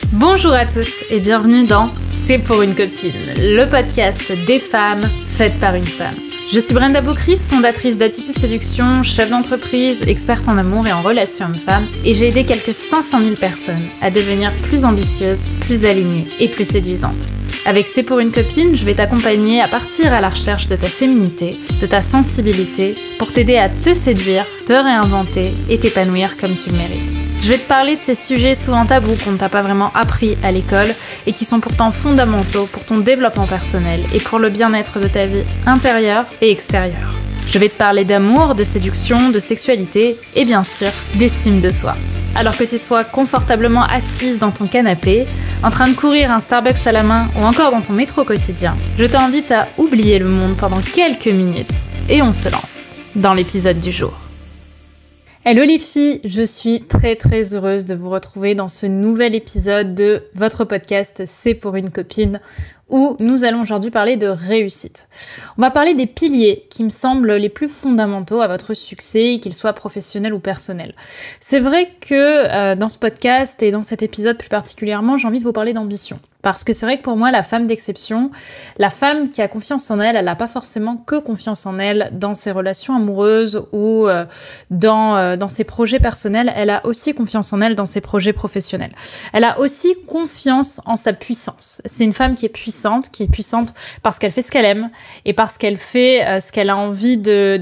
Bonjour à toutes et bienvenue dans C'est pour une copine, le podcast des femmes faites par une femme. Je suis Brenda Boucris, fondatrice d'Attitude Séduction, chef d'entreprise, experte en amour et en relations hommes-femmes, et j'ai aidé quelques 500 000 personnes à devenir plus ambitieuses, plus alignées et plus séduisantes. Avec C'est pour une copine, je vais t'accompagner à partir à la recherche de ta féminité, de ta sensibilité, pour t'aider à te séduire, te réinventer et t'épanouir comme tu le mérites. Je vais te parler de ces sujets souvent tabous qu'on ne t'a pas vraiment appris à l'école et qui sont pourtant fondamentaux pour ton développement personnel et pour le bien-être de ta vie intérieure et extérieure. Je vais te parler d'amour, de séduction, de sexualité et bien sûr d'estime de soi. Alors que tu sois confortablement assise dans ton canapé, en train de courir un Starbucks à la main ou encore dans ton métro quotidien, je t'invite à oublier le monde pendant quelques minutes et on se lance dans l'épisode du jour. Hello les filles, je suis très heureuse de vous retrouver dans ce nouvel épisode de votre podcast C'est pour une copine où nous allons aujourd'hui parler de réussite. On va parler des piliers qui me semblent les plus fondamentaux à votre succès, qu'ils soient professionnels ou personnels. C'est vrai que dans ce podcast et dans cet épisode plus particulièrement, j'ai envie de vous parler d'ambition. Parce que c'est vrai que pour moi, la femme d'exception, la femme qui a confiance en elle, elle n'a pas forcément que confiance en elle dans ses relations amoureuses ou dans ses projets personnels, elle a aussi confiance en elle dans ses projets professionnels. Elle a aussi confiance en sa puissance. C'est une femme qui est puissante parce qu'elle fait ce qu'elle aime et parce qu'elle fait ce qu'elle a envie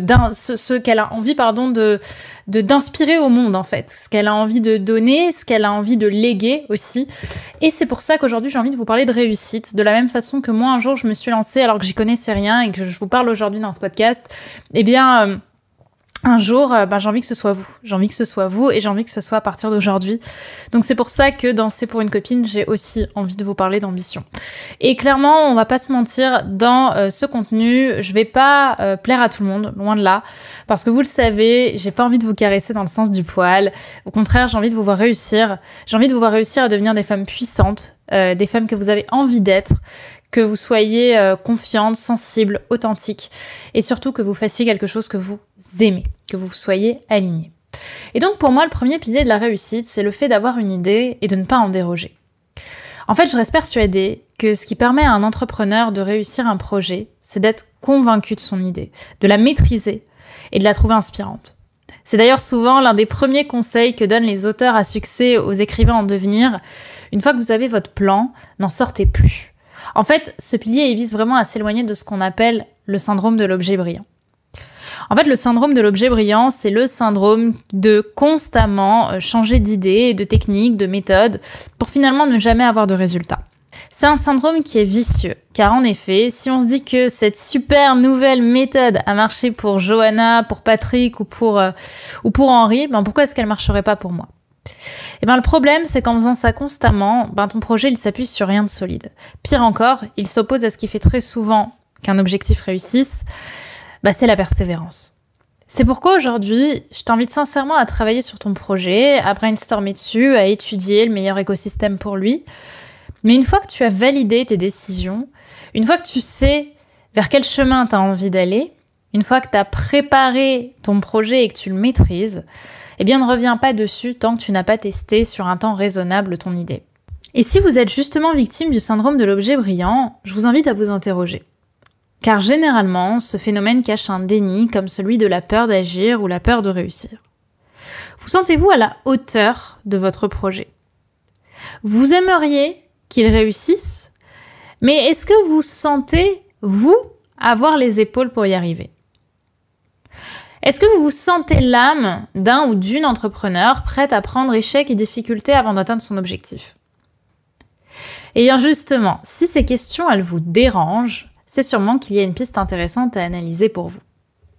d'inspirer au monde en fait, ce qu'elle a envie de donner, ce qu'elle a envie de léguer aussi. Et c'est pour ça qu'aujourd'hui j'ai envie de vous parler de réussite, de la même façon que moi un jour je me suis lancée alors que j'y connaissais rien et que je vous parle aujourd'hui dans ce podcast. Eh bien un jour, j'ai envie que ce soit vous. J'ai envie que ce soit vous et j'ai envie que ce soit à partir d'aujourd'hui. Donc c'est pour ça que dans C'est pour une copine, j'ai aussi envie de vous parler d'ambition. Et clairement, on va pas se mentir, dans ce contenu, je vais pas plaire à tout le monde, loin de là. Parce que vous le savez, j'ai pas envie de vous caresser dans le sens du poil. Au contraire, j'ai envie de vous voir réussir. J'ai envie de vous voir réussir à devenir des femmes puissantes, des femmes que vous avez envie d'être, que vous soyez confiante, sensible, authentique et surtout que vous fassiez quelque chose que vous aimez, que vous soyez aligné. Et donc pour moi, le premier pilier de la réussite, c'est le fait d'avoir une idée et de ne pas en déroger. En fait, je reste persuadée que ce qui permet à un entrepreneur de réussir un projet, c'est d'être convaincu de son idée, de la maîtriser et de la trouver inspirante. C'est d'ailleurs souvent l'un des premiers conseils que donnent les auteurs à succès aux écrivains en devenir. Une fois que vous avez votre plan, n'en sortez plus. En fait, ce pilier, il vise vraiment à s'éloigner de ce qu'on appelle le syndrome de l'objet brillant. En fait, le syndrome de l'objet brillant, c'est le syndrome de constamment changer d'idée, de technique, de méthode, pour finalement ne jamais avoir de résultat. C'est un syndrome qui est vicieux, car en effet, si on se dit que cette super nouvelle méthode a marché pour Johanna, pour Patrick ou pour Henri, pourquoi est-ce qu'elle ne marcherait pas pour moi ? Et le problème, c'est qu'en faisant ça constamment, ton projet, il s'appuie sur rien de solide. Pire encore, il s'oppose à ce qui fait très souvent qu'un objectif réussisse, c'est la persévérance. C'est pourquoi aujourd'hui, je t'invite sincèrement à travailler sur ton projet, à brainstormer dessus, à étudier le meilleur écosystème pour lui. Mais une fois que tu as validé tes décisions, une fois que tu sais vers quel chemin tu as envie d'aller, une fois que tu as préparé ton projet et que tu le maîtrises, ne reviens pas dessus tant que tu n'as pas testé sur un temps raisonnable ton idée. Et si vous êtes justement victime du syndrome de l'objet brillant, je vous invite à vous interroger. Car généralement, ce phénomène cache un déni comme celui de la peur d'agir ou la peur de réussir. Vous sentez-vous à la hauteur de votre projet ? Vous aimeriez qu'il réussisse, mais est-ce que vous sentez, vous, avoir les épaules pour y arriver ? Est-ce que vous vous sentez l'âme d'un ou d'une entrepreneur prête à prendre échecs et difficultés avant d'atteindre son objectif ? Et bien justement, si ces questions, elles vous dérangent, c'est sûrement qu'il y a une piste intéressante à analyser pour vous.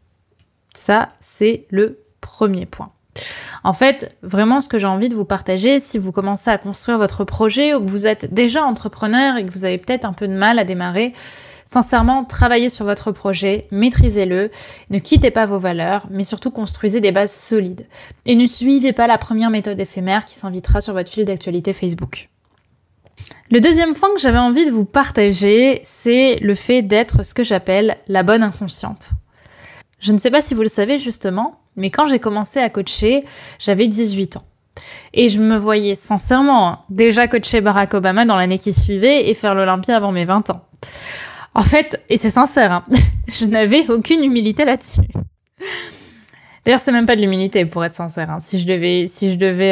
Ça, c'est le premier point. En fait, vraiment ce que j'ai envie de vous partager, si vous commencez à construire votre projet ou que vous êtes déjà entrepreneur et que vous avez peut-être un peu de mal à démarrer, sincèrement, travaillez sur votre projet, maîtrisez-le, ne quittez pas vos valeurs, mais surtout construisez des bases solides. Et ne suivez pas la première méthode éphémère qui s'invitera sur votre fil d'actualité Facebook. Le deuxième point que j'avais envie de vous partager, c'est le fait d'être ce que j'appelle la bonne inconsciente. Je ne sais pas si vous le savez justement, mais quand j'ai commencé à coacher, j'avais 18 ans. Et je me voyais sincèrement déjà coacher Barack Obama dans l'année qui suivait et faire l'Olympia avant mes 20 ans. En fait, et c'est sincère, hein, je n'avais aucune humilité là-dessus. D'ailleurs, c'est même pas de l'humilité, pour être sincère. Hein. Si je devais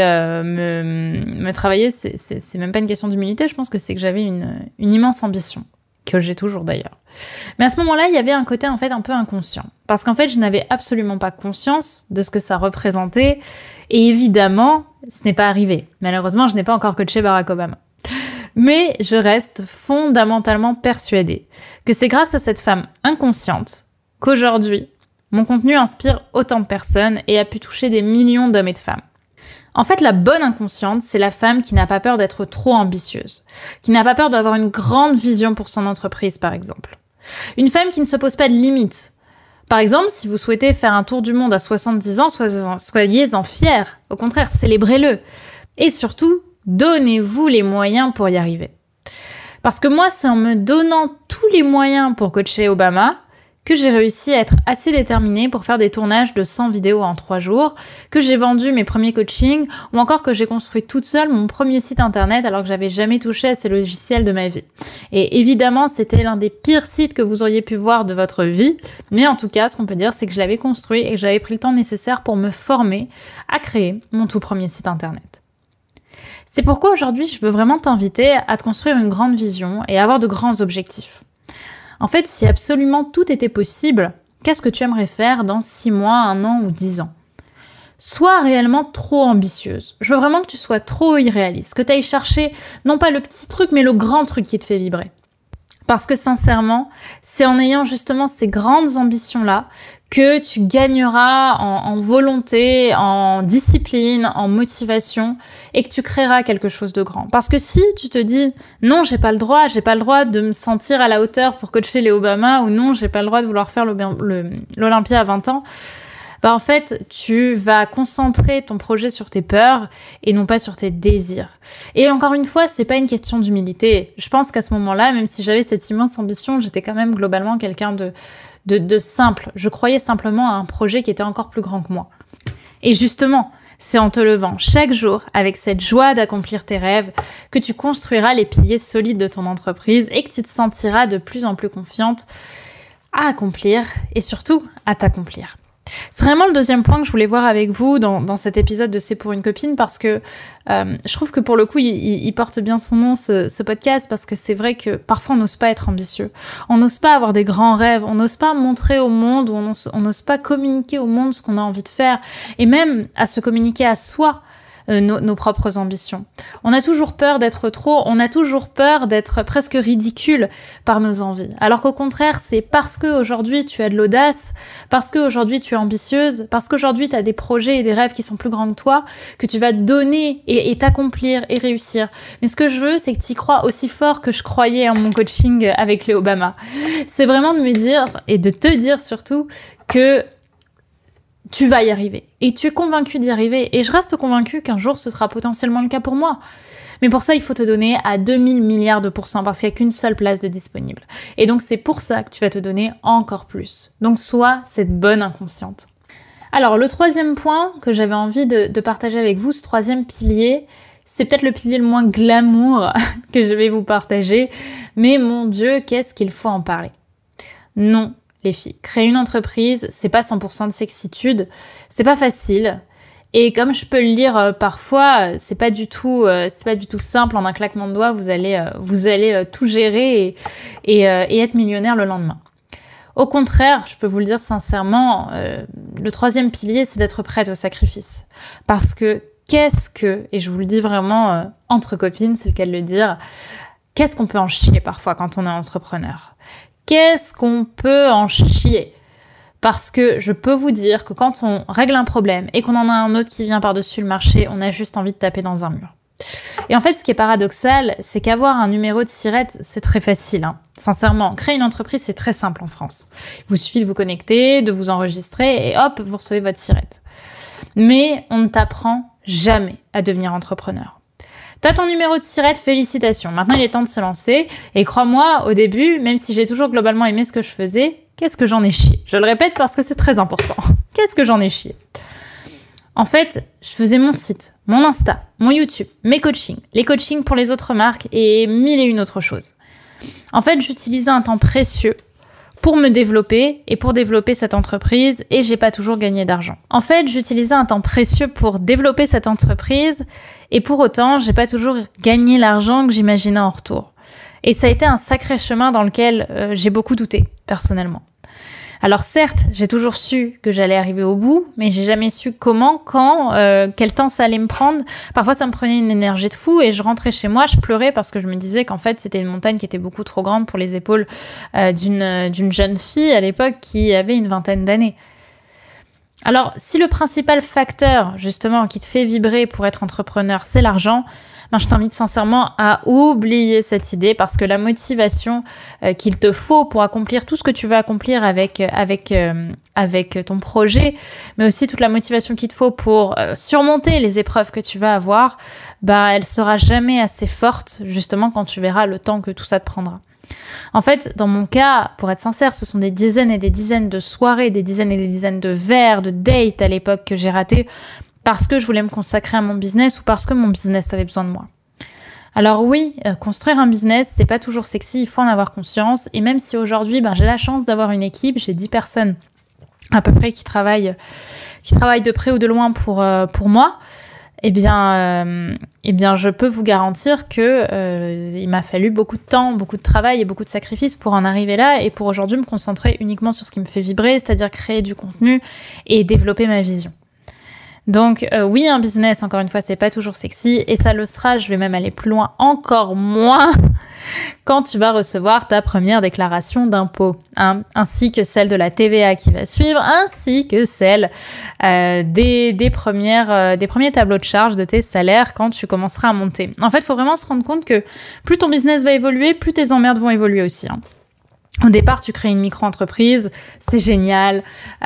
me travailler, c'est même pas une question d'humilité. Je pense que c'est que j'avais une immense ambition, que j'ai toujours d'ailleurs. Mais à ce moment-là, il y avait un côté en fait un peu inconscient, parce qu'en fait, je n'avais absolument pas conscience de ce que ça représentait. Et évidemment, ce n'est pas arrivé. Malheureusement, je n'ai pas encore coaché Barack Obama. Mais je reste fondamentalement persuadée que c'est grâce à cette femme inconsciente qu'aujourd'hui, mon contenu inspire autant de personnes et a pu toucher des millions d'hommes et de femmes. En fait, la bonne inconsciente, c'est la femme qui n'a pas peur d'être trop ambitieuse, qui n'a pas peur d'avoir une grande vision pour son entreprise, par exemple. Une femme qui ne se pose pas de limites. Par exemple, si vous souhaitez faire un tour du monde à 70 ans, soyez-en fiers. Au contraire, célébrez-le. Et surtout, donnez-vous les moyens pour y arriver. Parce que moi, c'est en me donnant tous les moyens pour coacher Obama que j'ai réussi à être assez déterminée pour faire des tournages de 100 vidéos en 3 jours, que j'ai vendu mes premiers coachings, ou encore que j'ai construit toute seule mon premier site internet alors que j'avais jamais touché à ces logiciels de ma vie. Et évidemment, c'était l'un des pires sites que vous auriez pu voir de votre vie, mais en tout cas, ce qu'on peut dire, c'est que je l'avais construit et que j'avais pris le temps nécessaire pour me former à créer mon tout premier site internet. C'est pourquoi aujourd'hui, je veux vraiment t'inviter à te construire une grande vision et à avoir de grands objectifs. En fait, si absolument tout était possible, qu'est-ce que tu aimerais faire dans 6 mois, 1 an ou 10 ans ? Sois réellement trop ambitieuse. Je veux vraiment que tu sois trop irréaliste, que tu ailles chercher non pas le petit truc, mais le grand truc qui te fait vibrer. Parce que sincèrement, c'est en ayant justement ces grandes ambitions-là que tu gagneras en volonté, en discipline, en motivation et que tu créeras quelque chose de grand. Parce que si tu te dis « Non, j'ai pas le droit de me sentir à la hauteur pour coacher les Obama » ou « Non, j'ai pas le droit de vouloir faire l'Olympia à 20 ans », bah en fait, tu vas concentrer ton projet sur tes peurs et non pas sur tes désirs. Et encore une fois, c'est pas une question d'humilité. Je pense qu'à ce moment-là, même si j'avais cette immense ambition, j'étais quand même globalement quelqu'un de simple. Je croyais simplement à un projet qui était encore plus grand que moi. Et justement, c'est en te levant chaque jour avec cette joie d'accomplir tes rêves que tu construiras les piliers solides de ton entreprise et que tu te sentiras de plus en plus confiante à accomplir et surtout à t'accomplir. C'est vraiment le deuxième point que je voulais voir avec vous dans cet épisode de C'est pour une copine parce que je trouve que pour le coup, il porte bien son nom ce podcast parce que c'est vrai que parfois on n'ose pas être ambitieux. On n'ose pas avoir des grands rêves, on n'ose pas montrer au monde ou on n'ose pas communiquer au monde ce qu'on a envie de faire et même à se communiquer à soi. Nos propres ambitions. On a toujours peur d'être trop, on a toujours peur d'être presque ridicule par nos envies. Alors qu'au contraire, c'est parce qu'aujourd'hui tu as de l'audace, parce qu'aujourd'hui tu es ambitieuse, parce qu'aujourd'hui tu as des projets et des rêves qui sont plus grands que toi, que tu vas donner et t'accomplir et réussir. Mais ce que je veux, c'est que tu y crois aussi fort que je croyais en mon coaching avec les Obama. C'est vraiment de me dire, et de te dire surtout, que tu vas y arriver. Et tu es convaincu d'y arriver. Et je reste convaincue qu'un jour, ce sera potentiellement le cas pour moi. Mais pour ça, il faut te donner à 2000 milliards de pourcents parce qu'il n'y a qu'une seule place de disponible. Et donc, c'est pour ça que tu vas te donner encore plus. Donc, sois cette bonne inconsciente. Alors, le troisième point que j'avais envie de partager avec vous, ce troisième pilier, c'est peut-être le pilier le moins glamour que je vais vous partager. Mais mon Dieu, qu'est-ce qu'il faut en parler. Non. Les filles, créer une entreprise, c'est pas 100% de sexitude, c'est pas facile. Et comme je peux le lire parfois, c'est pas du tout simple. En un claquement de doigts, vous allez tout gérer et être millionnaire le lendemain. Au contraire, je peux vous le dire sincèrement, le troisième pilier, c'est d'être prête au sacrifice. Parce que et je vous le dis vraiment entre copines, c'est le cas de le dire, qu'est-ce qu'on peut en chier parfois quand on est entrepreneur ? Qu'est-ce qu'on peut en chier ? Parce que je peux vous dire que quand on règle un problème et qu'on en a un autre qui vient par-dessus le marché, on a juste envie de taper dans un mur. Et en fait, ce qui est paradoxal, c'est qu'avoir un numéro de SIRET, c'est très facile. Hein. Sincèrement, créer une entreprise, c'est très simple en France. Il vous suffit de vous connecter, de vous enregistrer et hop, vous recevez votre SIRET. Mais on ne t'apprend jamais à devenir entrepreneur. T'as ton numéro de SIRET, félicitations. Maintenant, il est temps de se lancer. Et crois-moi, au début, même si j'ai toujours globalement aimé ce que je faisais, qu'est-ce que j'en ai chié ? Je le répète parce que c'est très important. Qu'est-ce que j'en ai chié ? En fait, je faisais mon site, mon Insta, mon YouTube, mes coachings, les coachings pour les autres marques et mille et une autres choses. En fait, j'utilisais un temps précieux pour me développer et pour développer cette entreprise et j'ai pas toujours gagné d'argent. En fait, j'utilisais un temps précieux pour développer cette entreprise et pour autant, j'ai pas toujours gagné l'argent que j'imaginais en retour. Et ça a été un sacré chemin dans lequel j'ai beaucoup douté, personnellement. Alors certes, j'ai toujours su que j'allais arriver au bout, mais j'ai jamais su comment, quand, quel temps ça allait me prendre. Parfois, ça me prenait une énergie de fou et je rentrais chez moi, je pleurais parce que je me disais qu'en fait, c'était une montagne qui était beaucoup trop grande pour les épaules d'une jeune fille à l'époque qui avait une vingtaine d'années. Alors, si le principal facteur, justement, qui te fait vibrer pour être entrepreneur, c'est l'argent, je t'invite sincèrement à oublier cette idée parce que la motivation qu'il te faut pour accomplir tout ce que tu veux accomplir avec ton projet, mais aussi toute la motivation qu'il te faut pour surmonter les épreuves que tu vas avoir, elle sera jamais assez forte justement quand tu verras le temps que tout ça te prendra. En fait, dans mon cas, pour être sincère, ce sont des dizaines et des dizaines de soirées, des dizaines et des dizaines de verres, de dates à l'époque que j'ai raté parce que je voulais me consacrer à mon business ou parce que mon business avait besoin de moi. Alors oui, construire un business, c'est pas toujours sexy, il faut en avoir conscience. Et même si aujourd'hui, j'ai la chance d'avoir une équipe, j'ai 10 personnes à peu près qui travaillent de près ou de loin pour moi, eh bien, je peux vous garantir que il m'a fallu beaucoup de temps, beaucoup de travail et beaucoup de sacrifices pour en arriver là et pour aujourd'hui me concentrer uniquement sur ce qui me fait vibrer, c'est-à-dire créer du contenu et développer ma vision. Donc oui, un business, encore une fois, c'est pas toujours sexy et ça le sera, je vais même aller plus loin, encore moins quand tu vas recevoir ta première déclaration d'impôt, ainsi que celle de la TVA qui va suivre, ainsi que celle des premiers tableaux de charges de tes salaires quand tu commenceras à monter. En fait, il faut vraiment se rendre compte que plus ton business va évoluer, plus tes emmerdes vont évoluer aussi. Au départ, tu crées une micro-entreprise, c'est génial,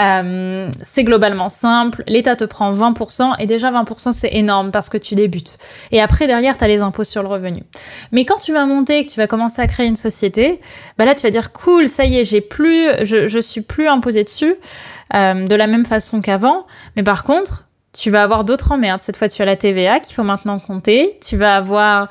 c'est globalement simple, l'État te prend 20%, et déjà 20% c'est énorme parce que tu débutes. Et après, derrière, tu as les impôts sur le revenu. Mais quand tu vas monter, que tu vas commencer à créer une société, là tu vas dire cool, ça y est, je suis plus imposé dessus, de la même façon qu'avant, mais par contre, tu vas avoir d'autres emmerdes. Cette fois, tu as la TVA qu'il faut maintenant compter. Tu vas avoir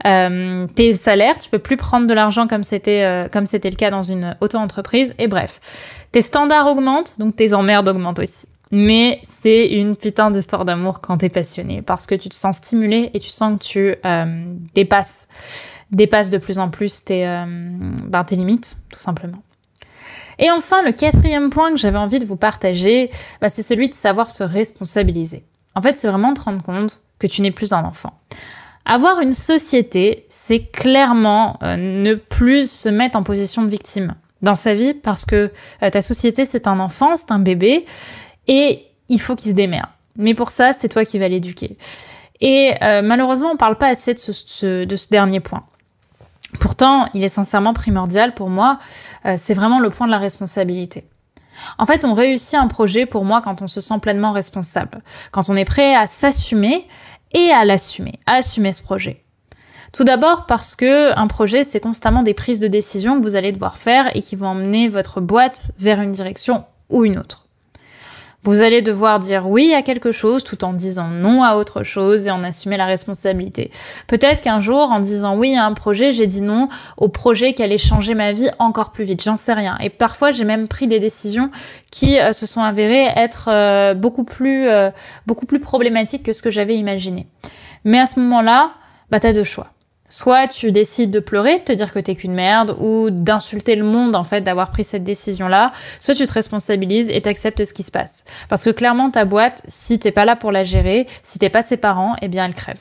tes salaires. Tu peux plus prendre de l'argent comme c'était le cas dans une auto-entreprise. Et bref, tes standards augmentent, donc tes emmerdes augmentent aussi. Mais c'est une putain d'histoire d'amour quand t'es passionné, parce que tu te sens stimulé et tu sens que tu dépasses de plus en plus tes limites, tout simplement. Et enfin, le 4e point que j'avais envie de vous partager, c'est celui de savoir se responsabiliser. En fait, c'est vraiment te rendre compte que tu n'es plus un enfant. Avoir une société, c'est clairement ne plus se mettre en position de victime dans sa vie parce que ta société, c'est un enfant, c'est un bébé et il faut qu'il se démerde. Mais pour ça, c'est toi qui vas l'éduquer. Et malheureusement, on parle pas assez de ce dernier point. Pourtant, il est sincèrement primordial pour moi, c'est vraiment le point de la responsabilité. En fait, on réussit un projet pour moi quand on se sent pleinement responsable, quand on est prêt à s'assumer et à l'assumer, à assumer ce projet. Tout d'abord parce que un projet, c'est constamment des prises de décision que vous allez devoir faire et qui vont emmener votre boîte vers une direction ou une autre. Vous allez devoir dire oui à quelque chose tout en disant non à autre chose et en assumer la responsabilité. Peut-être qu'un jour, en disant oui à un projet, j'ai dit non au projet qui allait changer ma vie encore plus vite. J'en sais rien. Et parfois, j'ai même pris des décisions qui se sont avérées être beaucoup plus problématiques que ce que j'avais imaginé. Mais à ce moment-là, t'as deux choix. Soit tu décides de pleurer, de te dire que t'es qu'une merde, ou d'insulter le monde, en fait, d'avoir pris cette décision-là. Soit tu te responsabilises et t'acceptes ce qui se passe. Parce que clairement, ta boîte, si t'es pas là pour la gérer, si t'es pas ses parents, elle crève.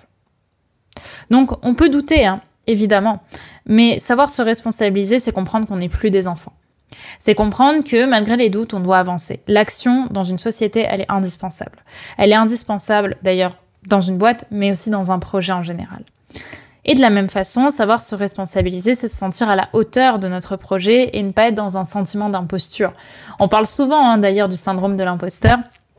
Donc, on peut douter, évidemment. Mais savoir se responsabiliser, c'est comprendre qu'on n'est plus des enfants. C'est comprendre que, malgré les doutes, on doit avancer. L'action, dans une société, elle est indispensable. Elle est indispensable, d'ailleurs, dans une boîte, mais aussi dans un projet en général. Et de la même façon, savoir se responsabiliser, c'est se sentir à la hauteur de notre projet et ne pas être dans un sentiment d'imposture. On parle souvent d'ailleurs du syndrome de l'imposteur,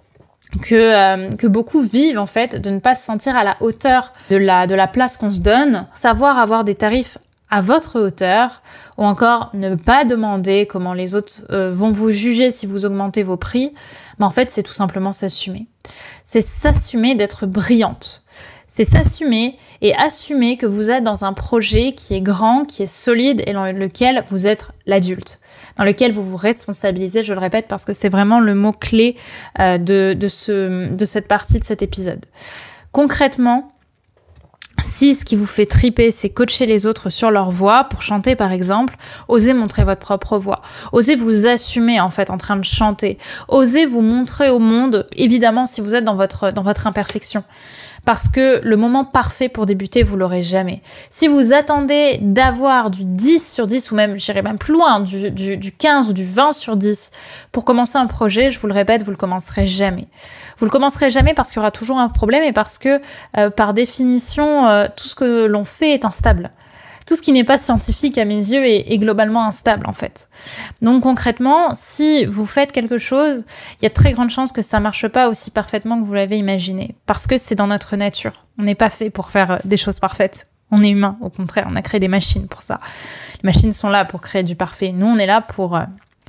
que beaucoup vivent en fait, de ne pas se sentir à la hauteur de la place qu'on se donne, savoir avoir des tarifs à votre hauteur, ou encore ne pas demander comment les autres vont vous juger si vous augmentez vos prix, en fait, c'est tout simplement s'assumer. C'est s'assumer d'être brillante. C'est s'assumer et assumer que vous êtes dans un projet qui est grand, qui est solide et dans lequel vous êtes l'adulte, dans lequel vous vous responsabilisez, je le répète, parce que c'est vraiment le mot-clé de cette partie de cet épisode. Concrètement, si ce qui vous fait triper, c'est coacher les autres sur leur voix, pour chanter par exemple, osez montrer votre propre voix. Osez vous assumer en fait en train de chanter. Osez vous montrer au monde, évidemment si vous êtes dans votre imperfection. Parce que le moment parfait pour débuter, vous l'aurez jamais. Si vous attendez d'avoir du 10 sur 10, ou même, j'irai même plus loin, du 15 ou du 20 sur 10 pour commencer un projet, je vous le répète, vous le commencerez jamais. Vous le commencerez jamais parce qu'il y aura toujours un problème et parce que, par définition, tout ce que l'on fait est instable. Tout ce qui n'est pas scientifique à mes yeux est globalement instable en fait. Donc concrètement, si vous faites quelque chose, il y a de très grandes chances que ça marche pas aussi parfaitement que vous l'avez imaginé. Parce que c'est dans notre nature. On n'est pas fait pour faire des choses parfaites. On est humain, au contraire, on a créé des machines pour ça. Les machines sont là pour créer du parfait. Nous, on est là pour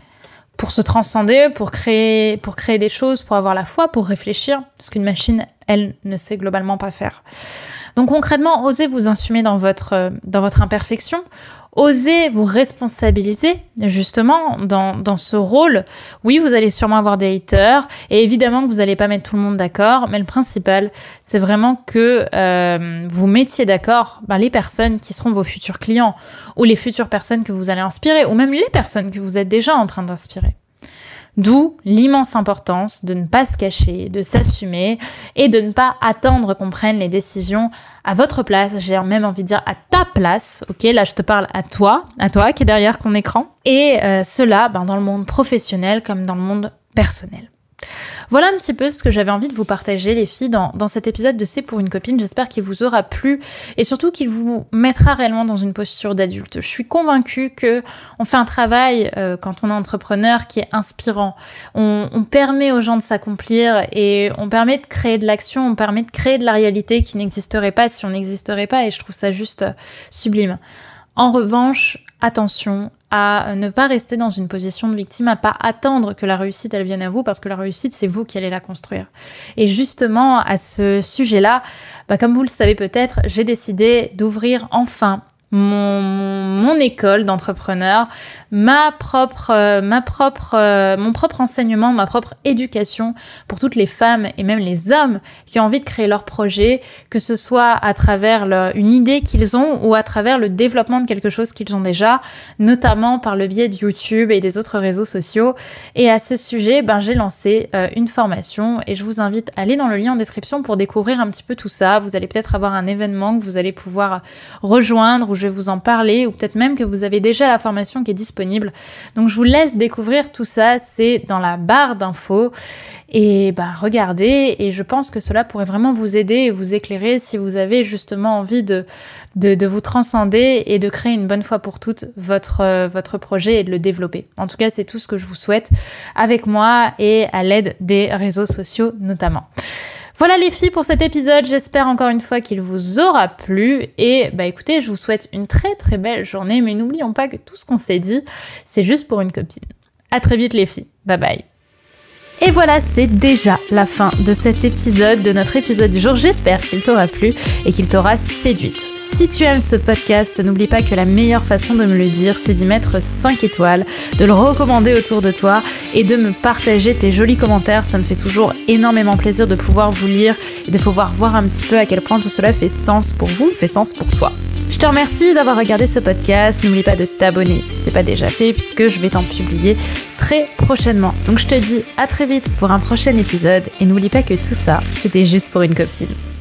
se transcender, pour créer des choses, pour avoir la foi, pour réfléchir. Parce qu'une machine, elle, ne sait globalement pas faire. Donc concrètement, osez vous assumer dans votre imperfection, osez vous responsabiliser justement dans ce rôle. Oui, vous allez sûrement avoir des haters et évidemment que vous n'allez pas mettre tout le monde d'accord, mais le principal, c'est vraiment que vous mettiez d'accord les personnes qui seront vos futurs clients ou les futures personnes que vous allez inspirer ou même les personnes que vous êtes déjà en train d'inspirer. D'où l'immense importance de ne pas se cacher, de s'assumer et de ne pas attendre qu'on prenne les décisions à votre place. J'ai même envie de dire à ta place. Ok, là je te parle à toi qui est derrière ton écran. Et cela dans le monde professionnel comme dans le monde personnel. Voilà un petit peu ce que j'avais envie de vous partager les filles dans cet épisode de C'est pour une copine. J'espère qu'il vous aura plu et surtout qu'il vous mettra réellement dans une posture d'adulte. Je suis convaincue que on fait un travail quand on est entrepreneur qui est inspirant. On permet aux gens de s'accomplir et on permet de créer de l'action, on permet de créer de la réalité qui n'existerait pas si on n'existerait pas et je trouve ça juste sublime. En revanche, attention à ne pas rester dans une position de victime, à pas attendre que la réussite elle vienne à vous parce que la réussite c'est vous qui allez la construire. Et justement à ce sujet-là, comme vous le savez peut-être, j'ai décidé d'ouvrir enfin mon école d'entrepreneur, mon propre enseignement, ma propre éducation pour toutes les femmes et même les hommes qui ont envie de créer leur projet, que ce soit à travers une idée qu'ils ont ou à travers le développement de quelque chose qu'ils ont déjà, notamment par le biais de YouTube et des autres réseaux sociaux. Et à ce sujet, j'ai lancé une formation et je vous invite à aller dans le lien en description pour découvrir un petit peu tout ça. Vous allez peut-être avoir un événement que vous allez pouvoir rejoindre où je vais vous en parler ou peut-être même que vous avez déjà la formation qui est disponible. Donc je vous laisse découvrir tout ça, c'est dans la barre d'infos et regardez et je pense que cela pourrait vraiment vous aider et vous éclairer si vous avez justement envie de vous transcender et de créer une bonne fois pour toutes votre projet et de le développer. En tout cas, c'est tout ce que je vous souhaite avec moi et à l'aide des réseaux sociaux notamment. Voilà les filles pour cet épisode, j'espère encore une fois qu'il vous aura plu et écoutez, je vous souhaite une très très belle journée mais n'oublions pas que tout ce qu'on s'est dit, c'est juste pour une copine. À très vite les filles, bye bye. Et voilà, c'est déjà la fin de cet épisode, de notre épisode du jour. J'espère qu'il t'aura plu et qu'il t'aura séduite. Si tu aimes ce podcast, n'oublie pas que la meilleure façon de me le dire, c'est d'y mettre 5 étoiles, de le recommander autour de toi et de me partager tes jolis commentaires. Ça me fait toujours énormément plaisir de pouvoir vous lire et de pouvoir voir un petit peu à quel point tout cela fait sens pour vous, fait sens pour toi. Je te remercie d'avoir regardé ce podcast. N'oublie pas de t'abonner si c'est pas déjà fait puisque je vais t'en publier très prochainement. Donc je te dis à très vite pour un prochain épisode et n'oublie pas que tout ça, c'était juste pour une copine.